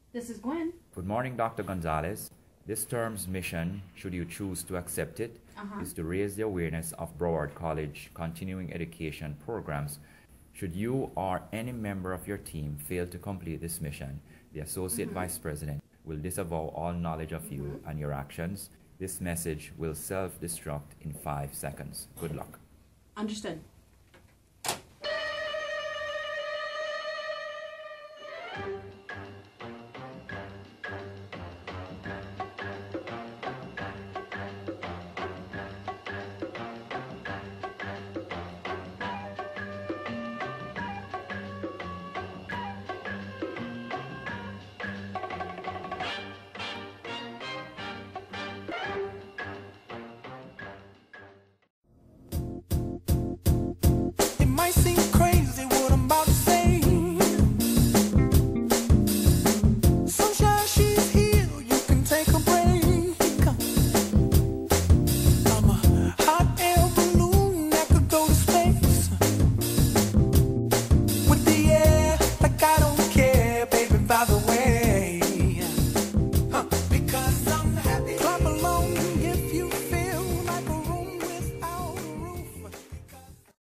This is Gwen. Good morning, Dr. Gonzalez. This term's mission, should you choose to accept it, is to raise the awareness of Broward College Continuing Education programs. Should you or any member of your team fail to complete this mission, the Associate Vice President will disavow all knowledge of you and your actions. This message will self-destruct in 5 seconds. Good luck. Understood.